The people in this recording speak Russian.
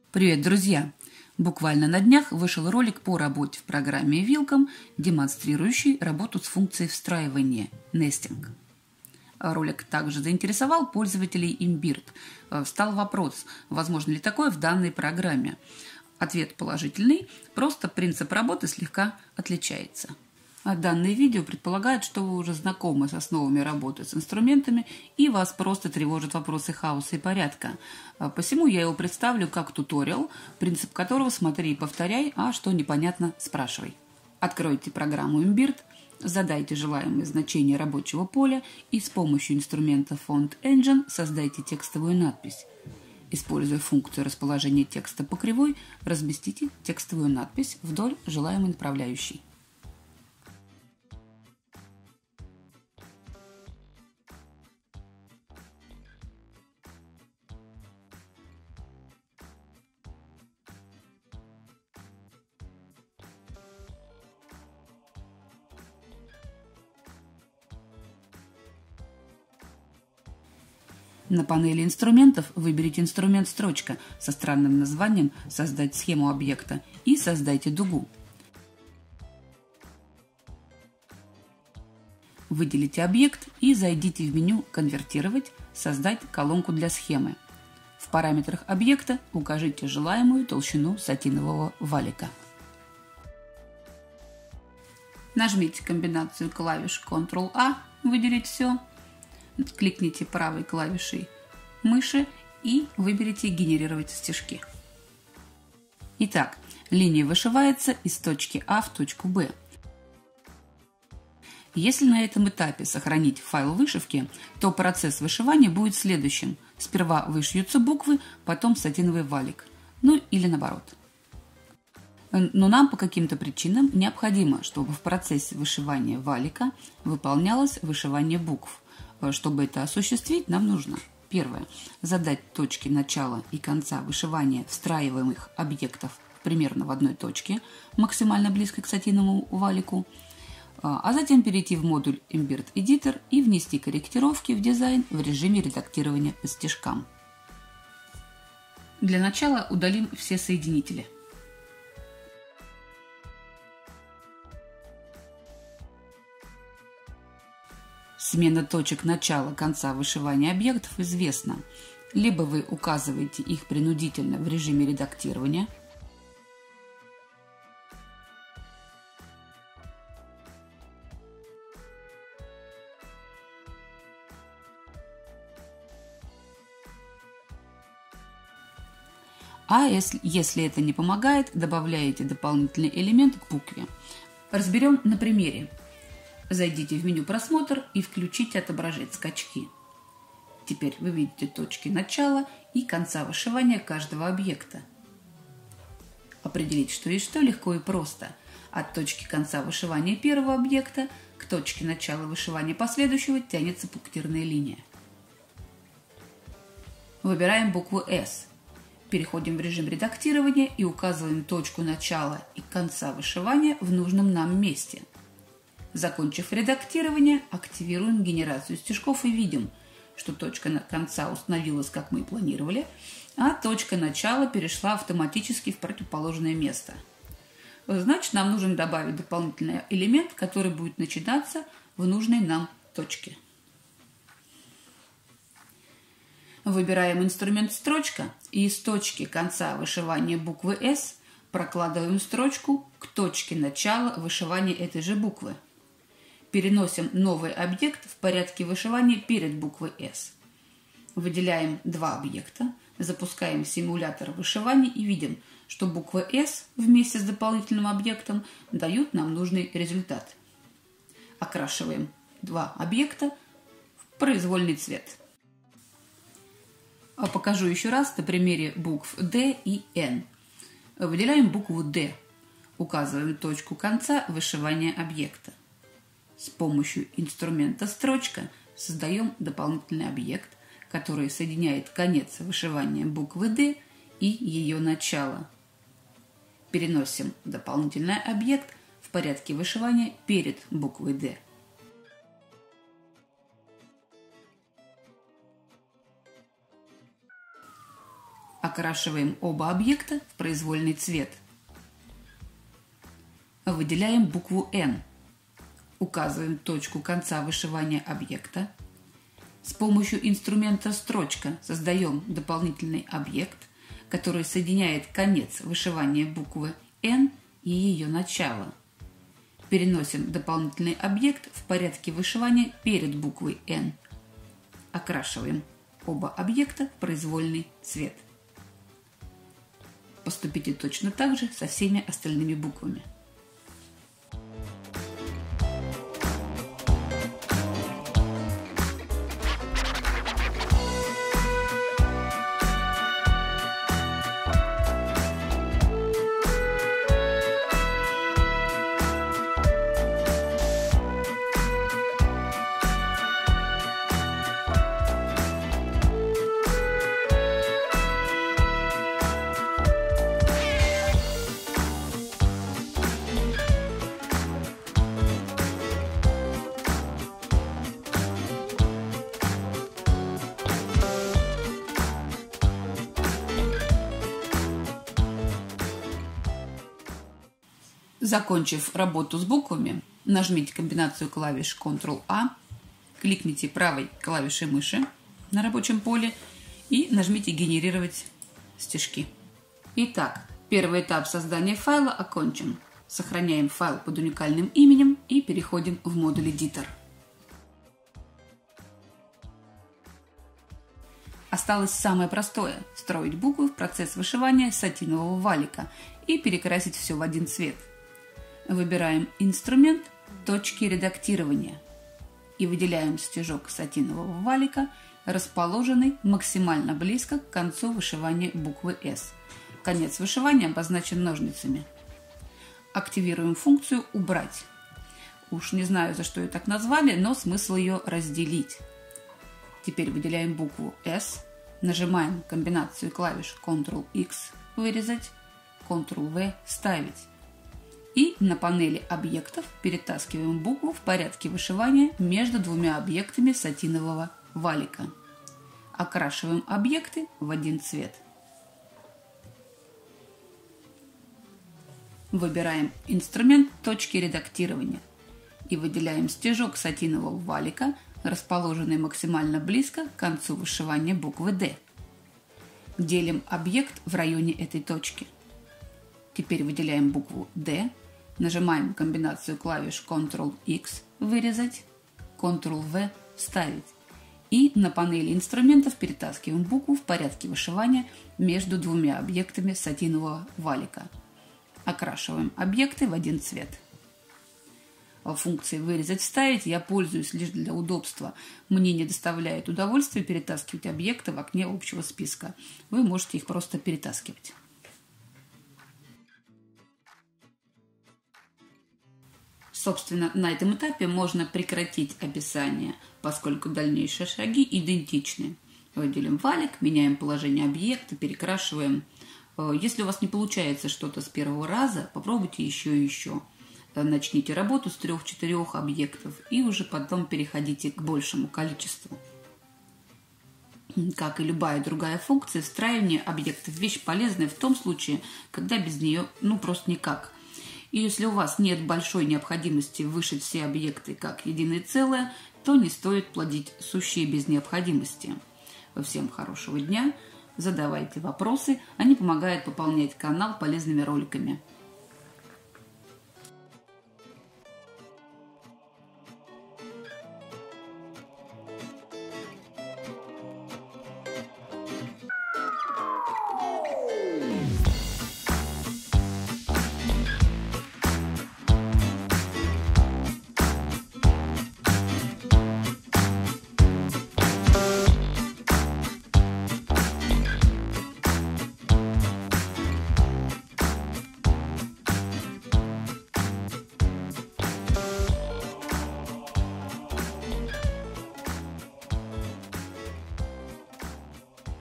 Привет, друзья! Буквально на днях вышел ролик по работе в программе Welcome, демонстрирующий работу с функцией встраивания nesting. Ролик также заинтересовал пользователей Imbird. Встал вопрос, возможно ли такое в данной программе. Ответ положительный, просто принцип работы слегка отличается. Данное видео предполагает, что вы уже знакомы с основами работы с инструментами и вас просто тревожат вопросы хаоса и порядка. Посему я его представлю как туториал, принцип которого смотри и повторяй, а что непонятно спрашивай. Откройте программу Imbird, задайте желаемое значение рабочего поля и с помощью инструмента Font Engine создайте текстовую надпись. Используя функцию расположения текста по кривой, разместите текстовую надпись вдоль желаемой направляющей. На панели инструментов выберите инструмент «Строчка» со странным названием «Создать схему объекта» и создайте дугу. Выделите объект и зайдите в меню «Конвертировать», «Создать колонку для схемы». В параметрах объекта укажите желаемую толщину сатинового валика. Нажмите комбинацию клавиш Ctrl-A, выделить все. Кликните правой клавишей мыши и выберите «Генерировать стежки». Итак, линия вышивается из точки А в точку Б. Если на этом этапе сохранить файл вышивки, то процесс вышивания будет следующим. Сперва вышьются буквы, потом сатиновый валик. Ну или наоборот. Но нам по каким-то причинам необходимо, чтобы в процессе вышивания валика выполнялось вышивание букв. Чтобы это осуществить, нам нужно: первое – задать точки начала и конца вышивания встраиваемых объектов примерно в одной точке, максимально близко к сатиновому валику, а затем перейти в модуль Imbird Editor и внести корректировки в дизайн в режиме редактирования по стежкам. Для начала удалим все соединители. Смена точек начала-конца вышивания объектов известна. Либо вы указываете их принудительно в режиме редактирования, а если это не помогает, добавляете дополнительный элемент к букве. Разберем на примере. Зайдите в меню «Просмотр» и включите «Отображать скачки». Теперь вы видите точки начала и конца вышивания каждого объекта. Определить, что есть что, легко и просто. От точки конца вышивания первого объекта к точке начала вышивания последующего тянется пунктирная линия. Выбираем букву «С». Переходим в режим редактирования и указываем точку начала и конца вышивания в нужном нам месте. Закончив редактирование, активируем генерацию стежков и видим, что точка конца установилась, как мы и планировали, а точка начала перешла автоматически в противоположное место. Значит, нам нужно добавить дополнительный элемент, который будет начинаться в нужной нам точке. Выбираем инструмент «Строчка» и из точки конца вышивания буквы «С» прокладываем строчку к точке начала вышивания этой же буквы. Переносим новый объект в порядке вышивания перед буквой «С». Выделяем два объекта, запускаем симулятор вышивания и видим, что буква «С» вместе с дополнительным объектом дают нам нужный результат. Окрашиваем два объекта в произвольный цвет. Покажу еще раз на примере букв D и N. Выделяем букву D, указываем точку конца вышивания объекта. С помощью инструмента «Строчка» создаем дополнительный объект, который соединяет конец вышивания буквы D и ее начало. Переносим дополнительный объект в порядке вышивания перед буквой D. Окрашиваем оба объекта в произвольный цвет. Выделяем букву N. Указываем точку конца вышивания объекта. С помощью инструмента «Строчка» создаем дополнительный объект, который соединяет конец вышивания буквы N и ее начало. Переносим дополнительный объект в порядке вышивания перед буквой N. Окрашиваем оба объекта в произвольный цвет. Поступите точно так же со всеми остальными буквами. Закончив работу с буквами, нажмите комбинацию клавиш Ctrl-A, кликните правой клавишей мыши на рабочем поле и нажмите «Генерировать стежки». Итак, первый этап создания файла окончен. Сохраняем файл под уникальным именем и переходим в модуль Editor. Осталось самое простое – встроить буквы в процесс вышивания сатинового валика и перекрасить все в один цвет. Выбираем инструмент «Точки редактирования» и выделяем стежок сатинового валика, расположенный максимально близко к концу вышивания буквы S. Конец вышивания обозначен ножницами. Активируем функцию «Убрать». Уж не знаю, за что ее так назвали, но смысл ее разделить. Теперь выделяем букву S, нажимаем комбинацию клавиш Ctrl-X «Вырезать», Ctrl-V «Вставить». И на панели объектов перетаскиваем букву в порядке вышивания между двумя объектами сатинового валика. Окрашиваем объекты в один цвет. Выбираем инструмент «Точки редактирования» и выделяем стежок сатинового валика, расположенный максимально близко к концу вышивания буквы D. Делим объект в районе этой точки. Теперь выделяем букву D, нажимаем комбинацию клавиш Ctrl-X «Вырезать», Ctrl-V «Вставить» и на панели инструментов перетаскиваем букву в порядке вышивания между двумя объектами сатинового валика. Окрашиваем объекты в один цвет. Функцией «Вырезать», «Вставить» я пользуюсь лишь для удобства. Мне не доставляет удовольствия перетаскивать объекты в окне общего списка. Вы можете их просто перетаскивать. Собственно, на этом этапе можно прекратить описание, поскольку дальнейшие шаги идентичны. Выделим валик, меняем положение объекта, перекрашиваем. Если у вас не получается что-то с первого раза, попробуйте еще и еще. Начните работу с 3-4 объектов и уже потом переходите к большему количеству. Как и любая другая функция, встраивание объектов – вещь полезная в том случае, когда без нее просто никак. И если у вас нет большой необходимости вышить все объекты как единое целое, то не стоит плодить сущие без необходимости. Всем хорошего дня, задавайте вопросы, они помогают пополнять канал полезными роликами.